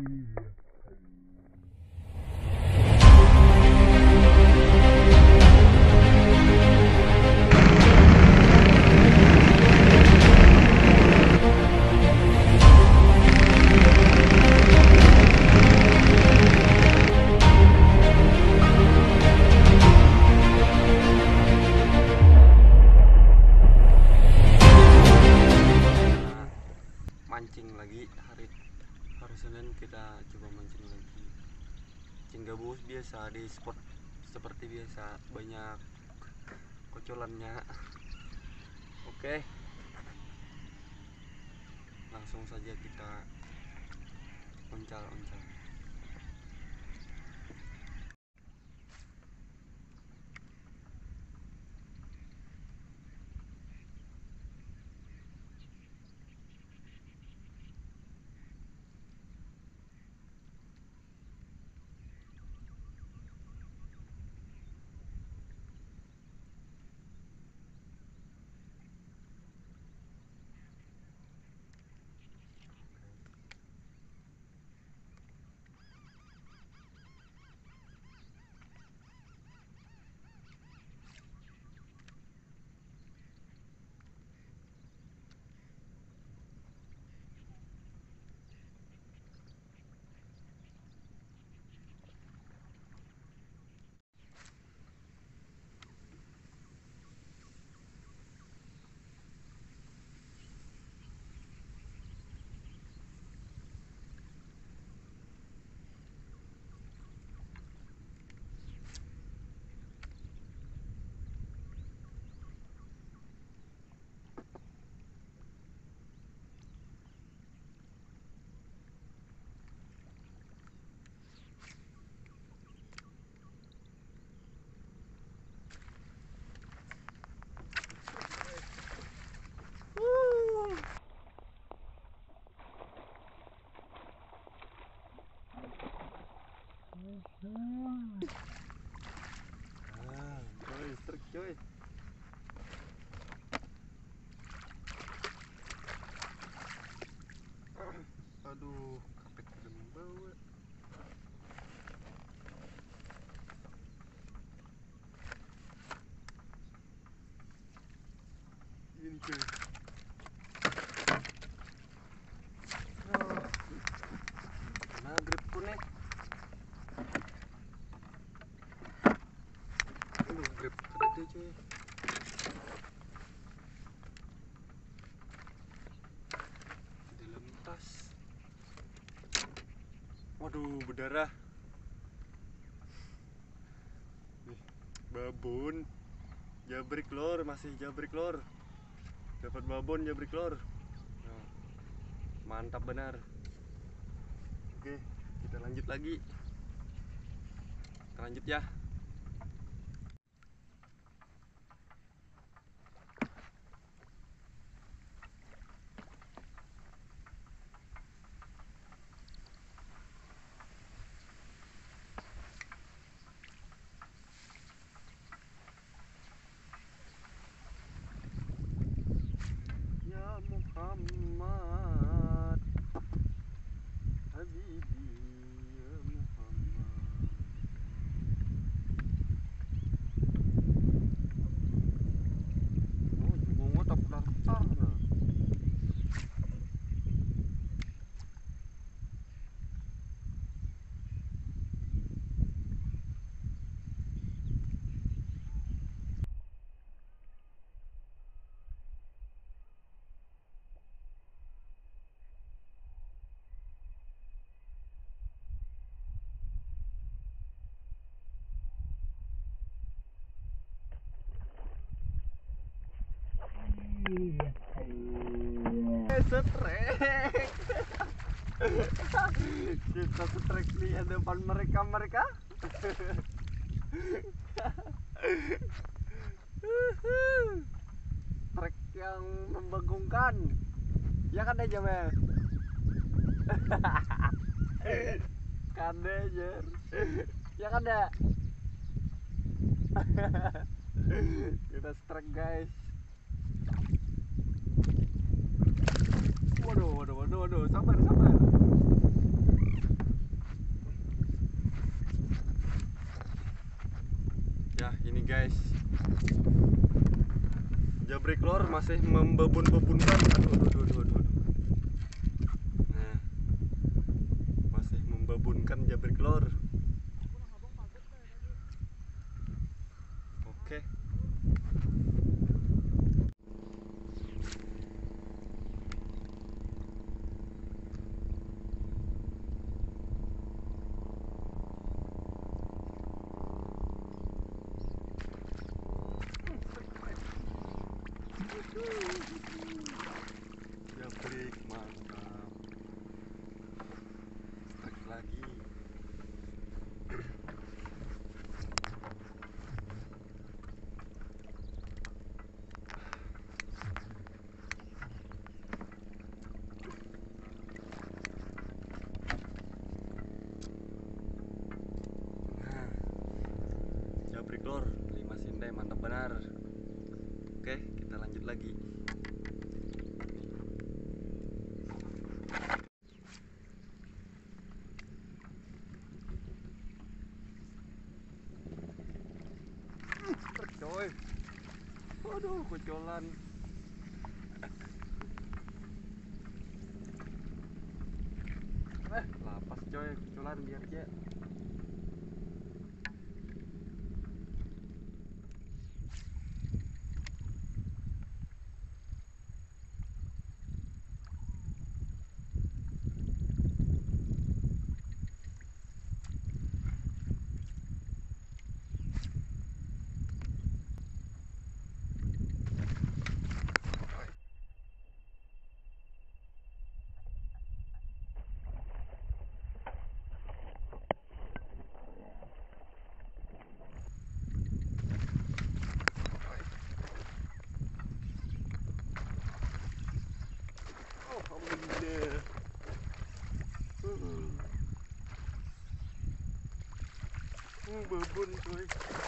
Mancing lagi hari Senin, kita coba mancing lagi. Mancing gabus biasa di spot seperti biasa, banyak kocolannya. Oke, langsung saja kita oncal. Coy. Aduh, kapek udah membawa. Ini coy. Nah, gripku nih. Aduh, grip gede coy. Dalam tas. Waduh, berdarah. Nih, babon. Jabrik lor, masih jabrik lor. Dapat babon jabrik lor. Nah, mantap benar. Oke, kita lanjut lagi. Kita lanjut ya. Ya Muhammad Habibi, ya Muhammad. Oh, bunga tak daftar. Setrek. Kita setrek di depan mereka. Trek yang membagongkan. Ya kan aja Mel. Kan aja. Ya kan ya. Kita strek guys. Waduh, sabar. guys, jabrik lor masih membebun-bebunkan. Aduh. Nah, masih membebunkan jabrik lor. Oke. Jabrik mantap. Strike lagi. Nah, jabrik lor 5 sindai mantap benar. Oke, kita lanjut lagi. Coy, waduh, kocolan. Lapas coy, kocolan biar aja. Alhamdulillah. Babon coy.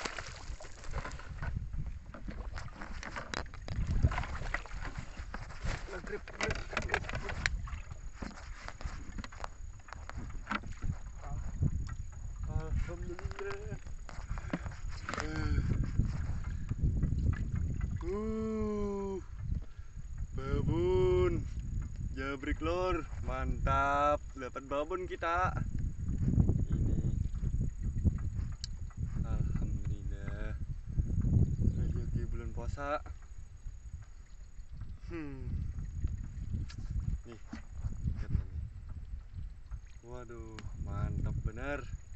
Grip. Alhamdulillah. Babon. Jabrik lor, mantap. Dapat babon kita. Ini. Alhamdulillah. Rezeki bulan puasa. Nih, ikan ini. Waduh, mantap benar.